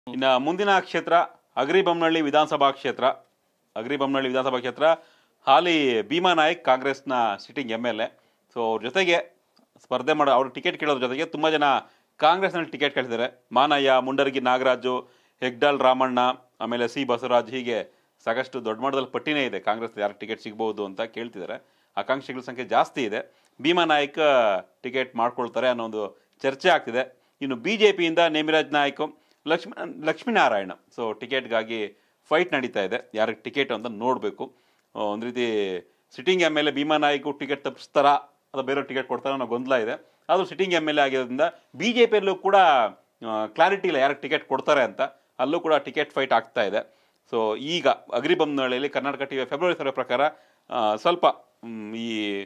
ಇನ್ನು ಮುಂದಿನ ಕ್ಷೇತ್ರ ಹಗರಿಬೊಮ್ಮನಹಳ್ಳಿ ವಿಧಾನಸಭಾ ಕ್ಷೇತ್ರ ಹಾಲಿ ಭೀಮಾ ನಾಯ್ಕ್ ಕಾಂಗ್ರೆಸ್ನ ಸಿಟ್ಟಿಂಗ್ MLA. ಸೊ ಅವ್ರ ಜೊತೆಗೆ ಸ್ಪರ್ಧೆ ಮಾಡೋ ಅವ್ರು ಟಿಕೆಟ್ ಕೇಳೋದ್ರ ಜೊತೆಗೆ ತುಂಬ ಜನ ಕಾಂಗ್ರೆಸ್ನಲ್ಲಿ ಟಿಕೆಟ್ ಕೇಳ್ತಿದ್ದಾರೆ. ಮಾನಯ್ಯ, ಮುಂಡರಗಿ ನಾಗರಾಜು, ಹೆಗ್ಡಾಲ್ ರಾಮಣ್ಣ, ಆಮೇಲೆ ಸಿ ಬಸವರಾಜ್, ಹೀಗೆ ಸಾಕಷ್ಟು ದೊಡ್ಡ ಮಟ್ಟದಲ್ಲಿ ಪಟ್ಟಿನೇ ಇದೆ ಕಾಂಗ್ರೆಸ್ ಯಾರು ಟಿಕೆಟ್ ಸಿಗ್ಬೋದು ಅಂತ ಕೇಳ್ತಿದ್ದಾರೆ. ಆಕಾಂಕ್ಷಿಗಳ ಸಂಖ್ಯೆ ಜಾಸ್ತಿ ಇದೆ. ಭೀಮಾ ನಾಯ್ಕ್ ಟಿಕೆಟ್ ಮಾಡ್ಕೊಳ್ತಾರೆ ಅನ್ನೋ ಒಂದು ಚರ್ಚೆ ಆಗ್ತಿದೆ. ಇನ್ನು BJPಯಿಂದ ನೇಮಿರಾಜ್ ನಾಯ್ಕ್, ಲಕ್ಷ್ಮೀನಾರಾಯಣ. ಸೊ ಟಿಕೆಟ್ಗಾಗಿ ಫೈಟ್ ನಡೀತಾ ಇದೆ. ಯಾರಿಗೆ ಟಿಕೆಟ್ ಅಂತ ನೋಡಬೇಕು. ಒಂದು ರೀತಿ sitting MLA Bhima Naik ticket ತಪ್ಪಿಸ್ತಾರಾ ಅಥವಾ ಬೇರೆ ಟಿಕೆಟ್ ಕೊಡ್ತಾರ ಅನ್ನೋ ಗೊಂದಲ ಇದೆ. ಅದು ಸಿಟ್ಟಿಂಗ್ MLA ಆಗಿರೋದ್ರಿಂದ BJPಯಲ್ಲೂ ಕೂಡ ಕ್ಲಾರಿಟಿ ಇಲ್ಲ ಯಾರಿಗೆ ಟಿಕೆಟ್ ಕೊಡ್ತಾರೆ ಅಂತ. ಅಲ್ಲೂ ಕೂಡ ಟಿಕೆಟ್ ಫೈಟ್ ಆಗ್ತಾ ಇದೆ. ಸೊ ಈಗ ಹಗರಿಬೊಮ್ಮನಹಳ್ಳಿಯಲ್ಲಿ ಕರ್ನಾಟಕ TV ಫೆಬ್ರವರಿ 10 ಪ್ರಕಾರ ಸ್ವಲ್ಪ ಈ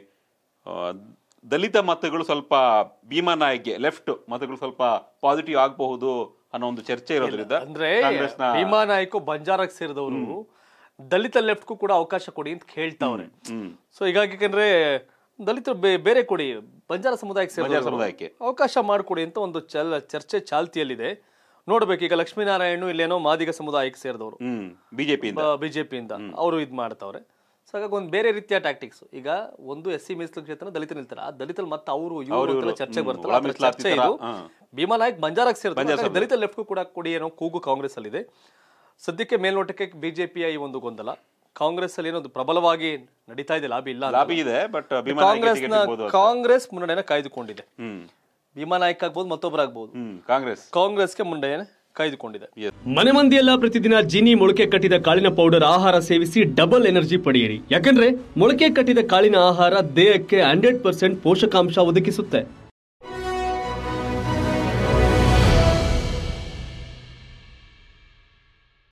ದಲಿತ ಮತಗಳು ಸ್ವಲ್ಪ ಭೀಮಾ ನಾಯ್ಕ್ಗೆ, ಲೆಫ್ಟ್ ಮತಗಳು ಸ್ವಲ್ಪ ಪಾಸಿಟಿವ್ ಆಗಬಹುದು ಅನ್ನೋ ಒಂದು ಚರ್ಚೆ ಇರೋದ್ರಿಂದ ಅಂದ್ರೆ ಭೀಮಾ ನಾಯ್ಕ್ ಬಂಜಾರಕ್ಕೆ ಸೇರಿದವರು ದಲಿತ ಲೆಫ್ಟ್ಗೂ ಕೂಡ ಅವಕಾಶ ಕೊಡಿ ಅಂತ ಕೇಳ್ತಾವ್ರೆ. ಸೊ ಹೀಗಾಗಿ ಯಾಕಂದ್ರೆ ದಲಿತರು ಬೇರೆ ಕೊಡಿ, ಬಂಜಾರ ಸಮುದಾಯಕ್ಕೆ ಅವಕಾಶ ಮಾಡಿಕೊಡಿ ಅಂತ ಒಂದು ಚರ್ಚೆ ಚಾಲ್ತಿಯಲ್ಲಿದೆ. ನೋಡ್ಬೇಕು. ಈಗ ಲಕ್ಷ್ಮೀನಾರಾಯಣ ಇಲ್ಲೇನೋ ಮಾದಿಗ ಸಮುದಾಯಕ್ಕೆ ಸೇರಿದವರು ಬಿಜೆಪಿಯಿಂದ ಅವರು ಇದ್ ಮಾಡ್ತಾವ್ರೆ. ಸೊ ಹಾಗಾಗಿ ಒಂದು ಬೇರೆ ರೀತಿಯ ಟ್ಯಾಕ್ಟಿಕ್ಸ್. ಈಗ ಒಂದು SC ಮೀಸಲು ಕ್ಷೇತ್ರ ದಲಿತ ನಿಲ್ತಾರೆ, ಆ ದಲಿತಲ್ಲಿ ಮತ್ತೆ ಅವರು ಚರ್ಚೆಗೆ ಬರ್ತಾರೆ. ಚರ್ಚೆ ಇದು ಭೀಮಾ ನಾಯ್ಕ್ ಬಂಜಾರಕ್ಕೆ ಸೇರಿದ ದಲಿತ ಲೆಫ್ಟ್ ಕೂಡ ಕೊಡಿ ಏನೋ ಕೂಗು ಕಾಂಗ್ರೆಸ್ ಅಲ್ಲಿ ಇದೆ. ಸದ್ಯಕ್ಕೆ ಮೇಲ್ನೋಟಕ್ಕೆ BJPಯ ಈ ಒಂದು ಗೊಂದಲ ಕಾಂಗ್ರೆಸ್ ಅಲ್ಲಿ ಏನೋ ಪ್ರಬಲವಾಗಿ ನಡೀತಾ ಇದೆ. ಲಾಬಿ ಇದೆ, ಬಟ್ ಕಾಂಗ್ರೆಸ್ ಮುನ್ನಡೆಯನ್ನ ಕಾಯ್ದುಕೊಂಡಿದೆ. ಭೀಮಾ ನಾಯ್ಕ್ ಆಗ್ಬಹುದು, ಮತ್ತೊಬ್ಬರಾಗಬಹುದು, ಕಾಂಗ್ರೆಸ್ಗೆ ಮುನ್ನಡೆಯನ್ನ ಕಾಯ್ದುಕೊಂಡಿದೆ. ಮನೆ ಮಂದಿಯೆಲ್ಲ ಪ್ರತಿದಿನ ಜಿನಿ ಮೊಳಕೆ ಕಟ್ಟಿದ ಕಾಳಿನ ಪೌಡರ್ ಆಹಾರ ಸೇವಿಸಿ ಡಬಲ್ ಎನರ್ಜಿ ಪಡೆಯಿರಿ. ಯಾಕಂದ್ರೆ ಮೊಳಕೆ ಕಟ್ಟಿದ ಕಾಳಿನ ಆಹಾರ ದೇಹಕ್ಕೆ 100% ಪೋಷಕಾಂಶ ಒದಗಿಸುತ್ತೆ.